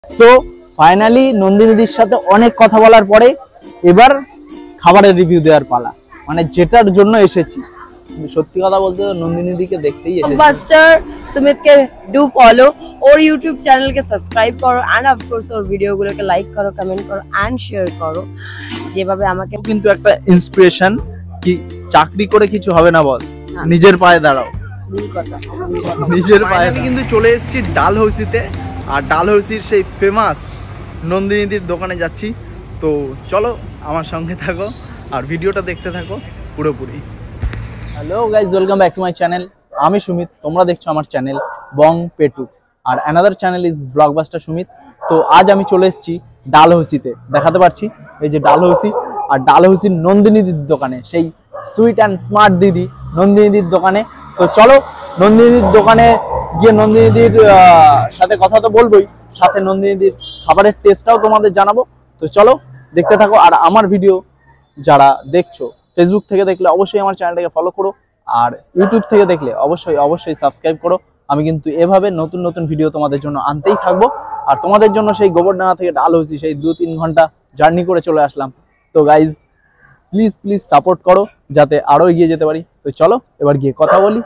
So finally নন্দিনীদির সাথে অনেক কথা বলার পরে এবার খাবারের রিভিউ দেওয়ার পালা, মানে যেটার জন্য এসেছি। সত্যি কথা বলতে নন্দিনীদিকে দেখতেই এসেছি। ব্লগবাস্টার সুমিত কে ডু ফলো, ওর ইউটিউব চ্যানেল কে সাবস্ক্রাইব করো এন্ড অফ কোর্স ওর ভিডিওগুলোকে লাইক করো, কমেন্ট করো এন্ড শেয়ার করো। যেভাবে আমাকে কিন্তু একটা ইন্সপিরেশন কি চাকরি করে কিছু হবে না বস, নিজের পায়ে দাঁড়াও। নিজের পায়ে কিন্তু চলে এসেছি ডালহৌসিতে, আর ডালহৌসির সেই ফেমাস নন্দিনীদির দোকানে যাচ্ছি। তো চলো আমার সঙ্গে থাকো আর ভিডিওটা দেখতে থাকো পুরোপুরি। Hello guys, welcome back to my channel. আমি সুমিত, তোমরা দেখছো আমার চ্যানেল বং পেটু, আর another channel is Blogbuster Sumit. তো আজ আমি চলে এসেছি ডালহৌসিতে, দেখাতে পারছি এই যে ডালহৌসি, আর ডালহৌসির নন্দিনীদির দোকানে, সেই সুইট অ্যান্ড স্মার্ট দিদি নন্দিনীদির দোকানে। তো চলো নন্দিনীদির দোকানে গিয়ে নন্দিনীদির সাথে কথা তো বলবোই, সাথে নন্দিনীদির খাবারের টেস্টটাও তোমাদের জানাবো। তো চলো দেখতে থাকো। আর আমার ভিডিও যারা দেখছো ফেসবুক থেকে দেখলে অবশ্যই আমার চ্যানেলটাকে ফলো করো, আর ইউটিউব থেকে দেখলে অবশ্যই সাবস্ক্রাইব করো। আমি কিন্তু এভাবে নতুন নতুন ভিডিও তোমাদের জন্য আনতেই থাকবো। আর তোমাদের জন্য সেই গোবরডাঙ্গা থেকে ডালহৌসি সেই 2-3 ঘন্টা জার্নি করে চলে আসলাম। তো গাইজ প্লিজ সাপোর্ট করো যাতে আরো এগিয়ে যেতে পারি। তো চলো এবার গিয়ে কথা বলি।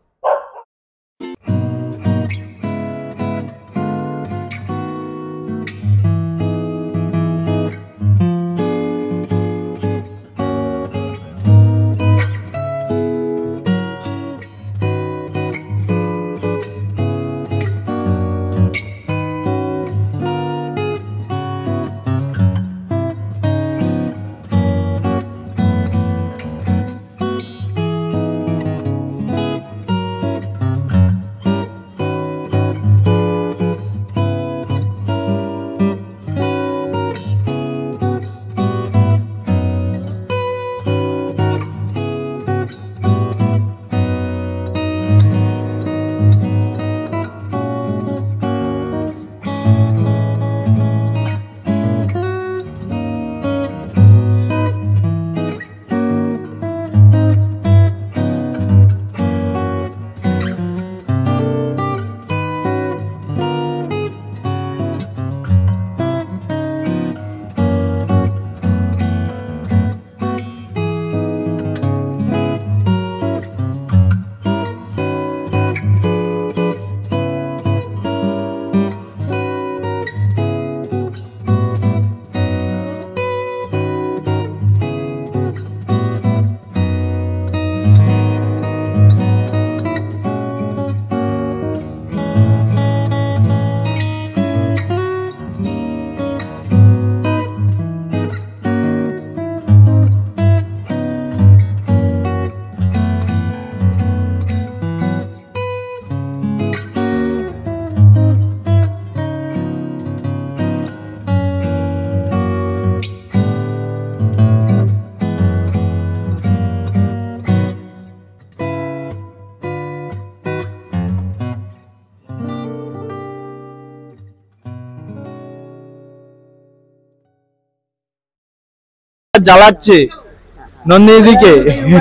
জ্বালাচ্ছে নন্দিনীদিকে,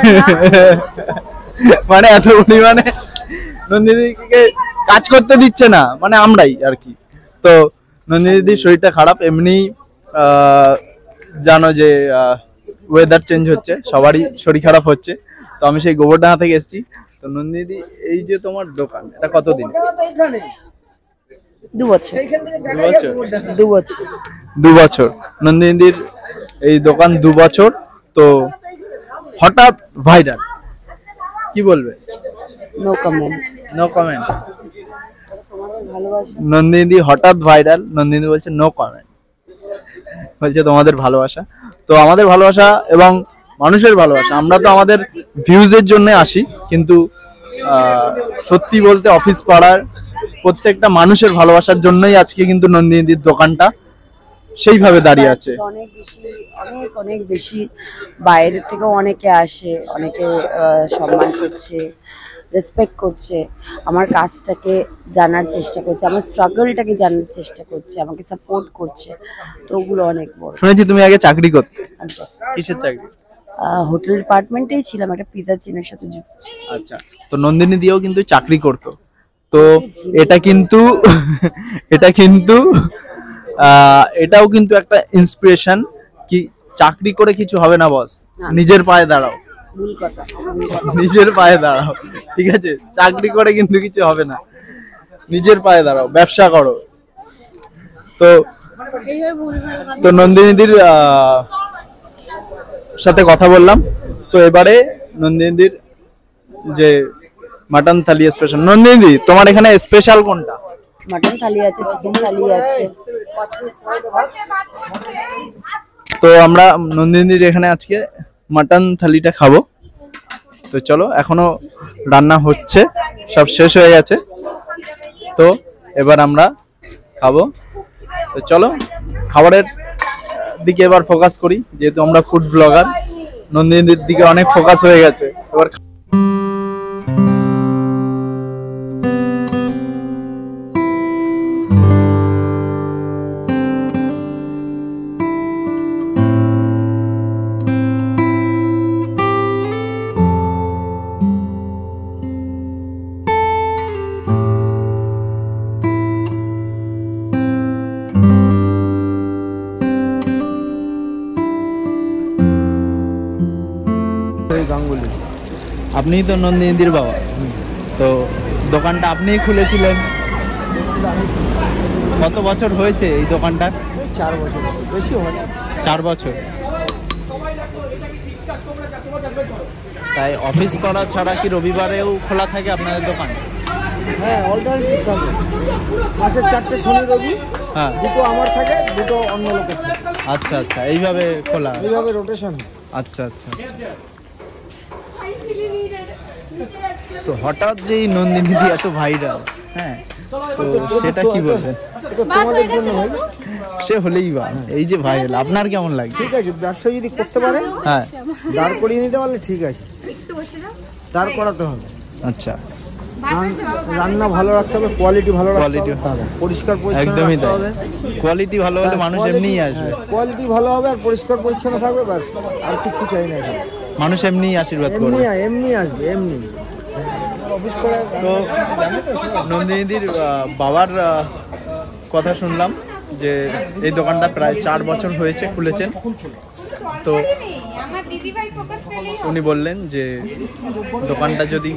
মানে এত পরিমাণে নন্দিনীদিকে কাজ করতে দিচ্ছে না, মানে আমরাই আর কি। তো নন্দিনীদির শরীরটা খারাপ, এমনি জানো যে ওয়েদার চেঞ্জ হচ্ছে, সবারই শরীর খারাপ হচ্ছে। তো আমি সেই গোবরডাঙ্গা থেকে এসেছি। তো নন্দিনীদি, এই যে তোমার দোকান, এটা কতদিন? 2 বছর। 2 বছর নন্দিনীদির এই দোকান 2 বছর। তো হঠাৎ ভাইরাল, কি বলবে? No comment. নন্দিনী হঠাৎ ভাইরাল, নন্দিনী বলছে নো কমেন্ট, বলছে তোমাদের ভালোবাসা। তো আমাদের ভালোবাসা এবং মানুষের ভালোবাসা, আমরা তো আমাদের ভিউজের জন্য আসি, কিন্তু সত্যি বলতে অফিস পাড়ার প্রত্যেকটা মানুষের ভালোবাসার জন্যই আজকে কিন্তু নন্দিনীদির দোকানটা সেইভাবে দাঁড়িয়ে আছে। অনেক বেশি বাইরে থেকে অনেকে আসে, অনেকে সম্মান করছে, রেসপেক্ট করছে, আমার কাজটাকে জানার চেষ্টা করছে, আমার স্ট্রাগলটাকে জানার চেষ্টা করছে, আমাকে সাপোর্ট করছে। তো ওগুলো অনেক বড়। শুনেছি তুমি আগে চাকরি করতে। আচ্ছা, কিসের চাকরি? হোটেল ডিপার্টমেন্টেই ছিলাম, একটা পিজা চেনের সাথে যুক্ত ছিলাম। আচ্ছা, তো নন্দিনী দিয়েও কিন্তু চাকরি করতো। তো এটা কিন্তু এটাও কিন্তু একটা ইন্সপিরেশন কি চাকরি করে কিছু হবে না বস, নিজের পায়ে দাঁড়াও। নিজের পায়ে দাঁড়াও, ঠিক আছে? চাকরি করে কিন্তু কিছু হবে না, নিজের পায়ে দাঁড়াও, ব্যবসা করো। তো নন্দিনীদির সাথে কথা বললাম। তো এবারে নন্দিনীদির যে মাটন থালি স্পেশাল, নন্দিনীদি তোমার এখানে স্পেশাল কোনটা? মাটন থালি আছে, চিকেন থালি আছে। তো আমরা নন্দিনীদির এখানে আজকে মাটন থালিটা খাবো। তো চলো, এখনো রান্না হচ্ছে, সব শেষ হয়ে গেছে, তো এবার আমরা খাবো। তো চলো খাবারের দিকে এবার ফোকাস করি, যেহেতু আমরা ফুড ব্লগার। নন্দিনীদির দিকে অনেক ফোকাস হয়ে গেছে এবার। আপনিই তো নন্দিনীদির বাবা, তো দোকানটা আপনিই খুলেছিলেন। কত বছর হয়েছে এই দোকানটার? 4 বছর, বেশি হয়। 4 বছর। তাই অফিস করা ছাড়া কি রবিবারেও খোলা থাকে আপনাদের দোকান? হ্যাঁ, অল্টারনেটিভ থাকে। মাসে 4টে শনি রবি, হ্যাঁ, দুটো আমার থাকে, দুটো অন্য লোকের থাকে। আচ্ছা আচ্ছা, এইভাবে খোলা? এইভাবে রোটেশন। আচ্ছা আচ্ছা। তো হঠাৎ যে নন্দিনীদি এত ভাইরাল, হ্যাঁ, তো সেটা কি বলবেন? তোমাদের জন্য সে হলেই বা, এই যে ভাইরাল, আপনার কেমন লাগে? ঠিক আছে, ব্যবসা যদি করতে পারে, হ্যাঁ, দাঁড় করিয়ে নিতে পারলে ঠিক আছে, দাঁড় করাতে হবে। আচ্ছা, রান্না ভালো রাখতে হবে, কোয়ালিটি ভালো রাখতে হবে, পরিষ্কার পরিচ্ছন্ন একদমই রাখতে তাই। হবে। কোয়ালিটি ভালো হলে মানুষ এমনিই আসবে। কোয়ালিটি ভালো হবে আর পরিষ্কার পরিচ্ছন্ন থাকবে, ব্যাস, আর কিছু চাই না। মানুষ এমনিই আশীর্বাদ করবে, এমনি আসবে, এমনি। তো নন্দিনীদির বাবার কথা শুনলাম যে এই দোকানটা প্রায় 4 বছর হয়েছে খুলেছেন। তো উনি বললেন যে দোকানটা যদি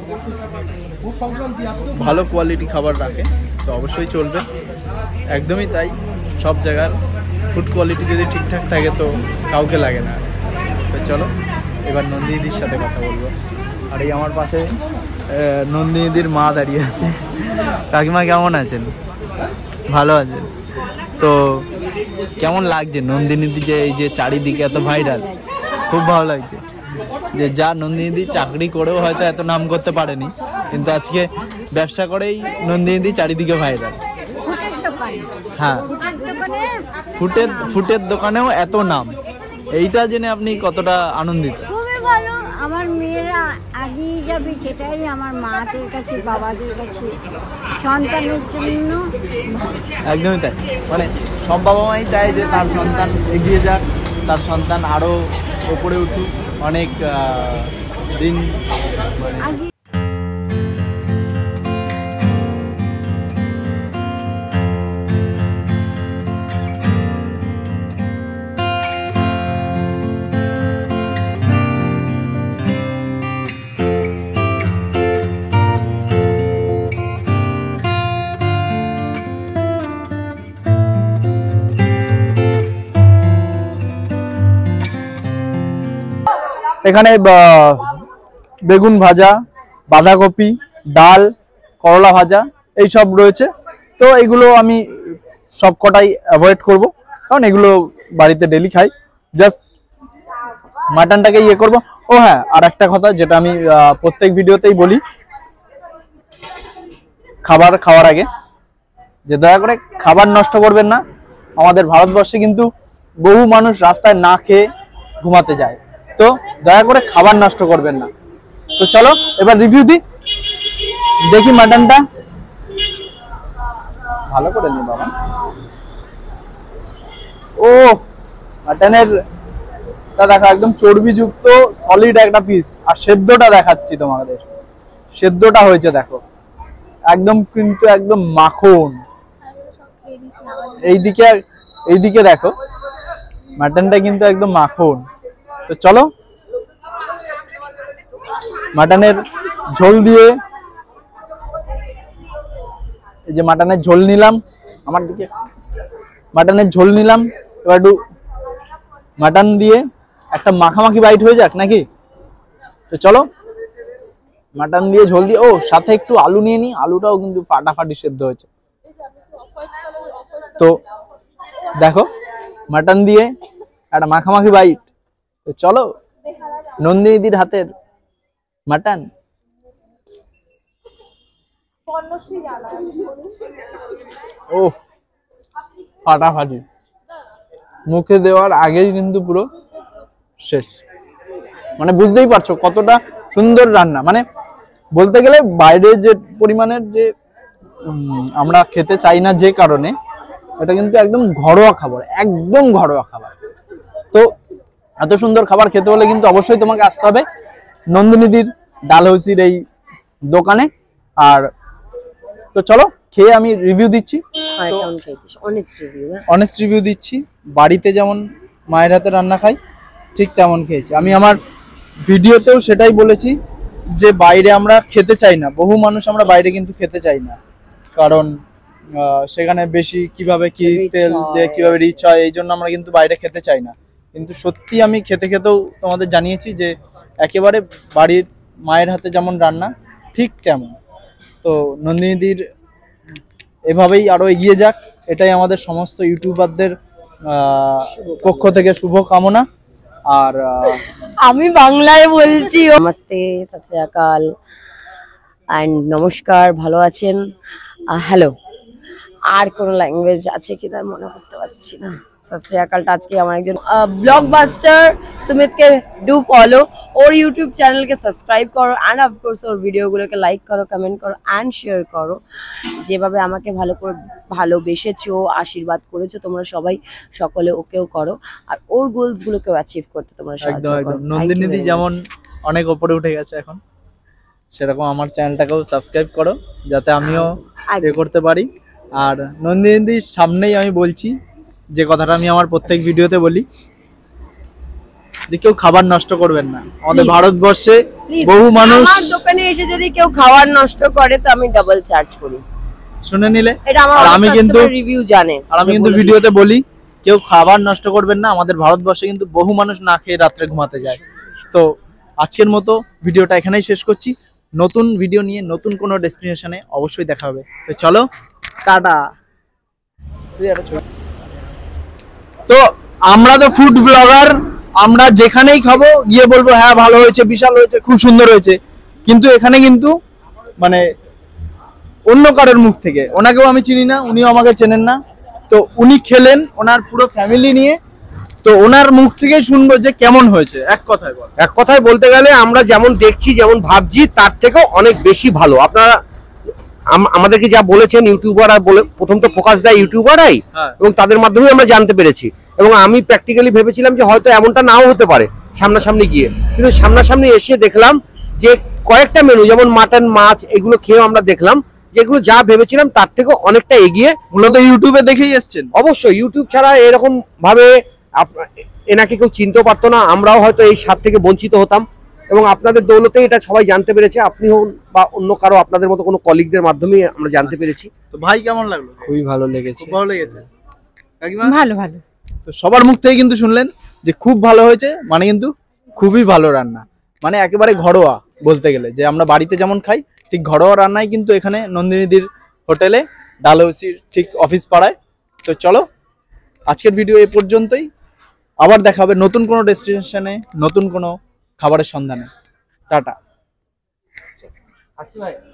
ভালো কোয়ালিটি খাবার রাখে তো অবশ্যই চলবে। একদমই তাই, সব জায়গার ফুড কোয়ালিটি যদি ঠিকঠাক থাকে তো কাউকে লাগে না। তো চলো এবার নন্দিনীদির সাথে কথা বলবো। আর এই আমার পাশে নন্দিনীদির মা দাঁড়িয়ে আছে। কাকিমা কেমন আছেন? ভালো আছেন? তো কেমন লাগছে নন্দিনীদি যে এই যে চারিদিকে এত ভাইরাল? খুব ভালো লাগছে যে যা নন্দিনীদি চাকরি করেও হয়তো এত নাম করতে পারেনি, কিন্তু আজকে ব্যবসা করেই নন্দিনীদি চারিদিকে ভাইরাল। হ্যাঁ, ফুটের দোকানেও এত নাম, এইটা জেনে আপনি কতটা আনন্দিত? আমার মেয়েরা আগেই যাবে, সেটাই আমার মাদের কাছে, বাবাদের কাছে, সন্তানের জন্য। একদমই তাই, মানে সব বাবা মাই চায় যে তার সন্তান এগিয়ে যাক, তার সন্তান আরও ওপরে উঠুক, অনেক দিন। এখানে বেগুন ভাজা, বাঁধাকপি, ডাল, করলা ভাজা এই সব রয়েছে। তো এগুলো আমি সব কটাই অ্যাভয়েড করব, কারণ এগুলো বাড়িতে ডেলি খাই। জাস্ট মাটনটাকে ইয়ে করব। ও হ্যাঁ, আর একটা কথা যেটা আমি প্রত্যেক ভিডিওতেই বলি খাবার খাওয়ার আগে, যে দয়া করে খাবার নষ্ট করবেন না। আমাদের ভারতবর্ষে কিন্তু বহু মানুষ রাস্তায় না খেয়ে ঘুমাতে যায়, তো দয়া করে খাবার নষ্ট করবেন না। তো চলো এবার রিভিউ দিই, দেখি মাটনটা ভালো করে নি বাবা। ও মাটনের তা দেখো, একদম চর্বিযুক্ত সলিড একটা পিস। আর সেদ্ধটা দেখাচ্ছি তোমাদের, সেদ্ধটা হয়েছে দেখো, একদম কিন্তু একদম মাখন। এইদিকে এইদিকে দেখো মাটনটা কিন্তু একদম মাখন। তো চলো মাটনের ঝোল দিয়ে, এই যে মাটনের ঝোল নিলাম, আমার দিকে মাটনের ঝোল নিলাম, এবার একটু মাটন দিয়ে একটা মাখামাখি বাইট হয়ে যাক নাকি। তো চলো মাটন দিয়ে ঝোল দিয়ে, ও সাথে একটু আলু নিয়ে নিই, আলুটাও কিন্তু ফাটাফাটি সেদ্ধ হয়েছে। তো দেখো মাটন দিয়ে একটা মাখামাখি বাইট। তো চলো নন্দিনীদির হাতের মাটন। ও ফাটাফাটি, মুখে দেওয়ার আগেই কিন্তু পুরো শেষ। মানে বুঝতেই পারছো কতটা সুন্দর রান্না। মানে বলতে গেলে বাইরে যে পরিমাণের যে আমরা খেতে চাই না, যে কারণে এটা কিন্তু একদম ঘরোয়া খাবার, একদম ঘরোয়া খাবার। তো এত সুন্দর খাবার খেতে হলে কিন্তু অবশ্যই তোমাকে আসতে হবে নন্দিনীদির ডালহৌসির এই দোকানে। আর তো চলো খেয়ে আমি রিভিউ দিচ্ছি, অনেস্ট রিভিউ দিচ্ছি। বাড়িতে যেমন মায়ের হাতে রান্না খাই ঠিক তেমন খেয়েছি আমি। আমার ভিডিওতেও সেটাই বলেছি যে বাইরে আমরা খেতে চাই না, বহু মানুষ আমরা বাইরে কিন্তু খেতে চাই না, কারণ সেখানে বেশি কিভাবে কি তেল দিয়ে কিভাবে রিচ হয়, এই জন্য আমরা কিন্তু বাইরে খেতে চাই না। কিন্তু সত্যি আমি খেতে খেতেও তোমাদের জানিয়েছি যে একেবারে বাড়ির মায়ের হাতে যেমন রান্না ঠিক তেমন। তো নন্দিনীদির এভাবেই আরো এগিয়ে যাক, এটাই আমাদের সমস্ত ইউটিউবারদের পক্ষ থেকে শুভ কামনা। আর আমি বাংলায় বলছি। নমস্তে, সত শ্রী আকাল এন্ড নমস্কার, ভালো আছেন? হ্যালো, আর কোন ল্যাঙ্গুয়েজ আছে কিনা মনে করতে পারছি না। সত শ্রী আকালটা আজকে আমার একজন ব্লগবাস্টার সুমিতকে ডু ফলো, ওর ইউটিউব চ্যানেলকে সাবস্ক্রাইব করো অ্যান্ড অফকোর্স ওর ভিডিওগুলোকে লাইক করো, কমেন্ট করো অ্যান্ড শেয়ার করো। যেভাবে আমাকে ভালো করে ভালোবেসেছো, আশীর্বাদ করেছো তোমরা সবাই, সকলে ওকেও করো আর ওর গোলসগুলোকেও অ্যাচিভ করতে তোমরা সাহায্য করো। নন্দিনীদি যেমন অনেক উপরে উঠে গেছে এখন, সেরকম আমার চ্যানেলটাকেও সাবস্ক্রাইব করো যাতে আমিও এ করতে পারি। আর নন্দিনীদির সামনেই আমি বলছি যে কথাটা আমি আমার প্রত্যেক ভিডিওতে বলি, যে কেউ খাবার নষ্ট করবেন না। আমাদের ভারতবর্ষে বহু মানুষ, আমার দোকানে এসে যদি কেউ খাবার নষ্ট করে তো আমি ডাবল চার্জ করি, শুনে নিলে। এটা আমার আমি কিন্তু রিভিউ জানে, আর আমি কিন্তু ভিডিওতে বলি কেউ খাবার নষ্ট করবেন না। আমাদের ভারতবর্ষে কিন্তু বহু মানুষ না খেয়ে রাত্রে ঘুমাতে যায়। তো আজকের মতো ভিডিওটা এখানেই শেষ করছি। নতুন ভিডিও নিয়ে নতুন কোনো ডেস্টিনেশনে অবশ্যই দেখা হবে। তো চলো টাটা। তো আমরা তো ফুড ব্লগার, আমরা যেখানেই খাবো গিয়ে বলবো হ্যাঁ ভালো হয়েছে, বিশাল হয়েছে, খুব সুন্দর হয়েছে। কিন্তু এখানে কিন্তু মানে অন্য কারোর মুখ থেকে, ওনাকেও আমি চিনি না, উনিও আমাকে চেনেন না, তো উনি খেলেন ওনার পুরো ফ্যামিলি নিয়ে, তো ওনার মুখ থেকে শুনবো যে কেমন হয়েছে। এক কথায় বলতে গেলে আমরা যেমন দেখছি, যেমন ভাবছি, তার থেকেও অনেক বেশি ভালো। আপনারা আমাদেরকে যা বলেছেন, ইউটিউবাররা বলে, প্রথম তো ফোকাস দেয় ইউটিউবাররাই, এবং তাদের মাধ্যমে আমরা জানতে পেরেছি। এবং আমি প্র্যাকটিক্যালি ভেবেছিলাম যে হয়তো এমনটা নাও হতে পারে সামনাসামনি গিয়ে, কিন্তু সামনাসামনি এসে দেখলাম যে কয়েকটা মেনু যেমন মাটন, মাছ, এগুলো খেয়েও আমরা দেখলাম যেগুলো যা ভেবেছিলাম তার থেকে অনেকটা এগিয়ে। মূলত ইউটিউবে দেখেই এসছেন। অবশ্যই ইউটিউব ছাড়া এরকম ভাবে এনাকে কেউ চিনতেও পারতো না, আমরাও হয়তো এই স্বাদ থেকে বঞ্চিত হতাম। এবং আপনাদের দৌলতে এটা সবাই জানতে পেরেছে, আপনি হন বা অন্য কারো আপনাদের মতো কোনো কলিগদের মাধ্যমে আমরা জানতে পেরেছি। তো ভাই কেমন লাগলো? খুবই ভালো লেগেছে। খুব ভালো লেগেছে কাকিমা? ভালো ভালো। তো সবার মুখ থেকে কিন্তু শুনলেন যে খুব ভালো হয়েছে, মানে কিন্তু খুবই ভালো রান্না, মানে একেবারে ঘরোয়া বলতে গেলে। যে আমরা বাড়িতে যেমন খাই ঠিক ঘরোয়া রান্নাই কিন্তু এখানে নন্দিনীদির হোটেলে, ডালহৌসির ঠিক অফিস পাড়ায়। তো চলো আজকের ভিডিও এ পর্যন্তই, আবার দেখা হবে নতুন কোনো ডেস্টিনেশনে, নতুন কোনো খাবারের সন্ধানে। টাটা।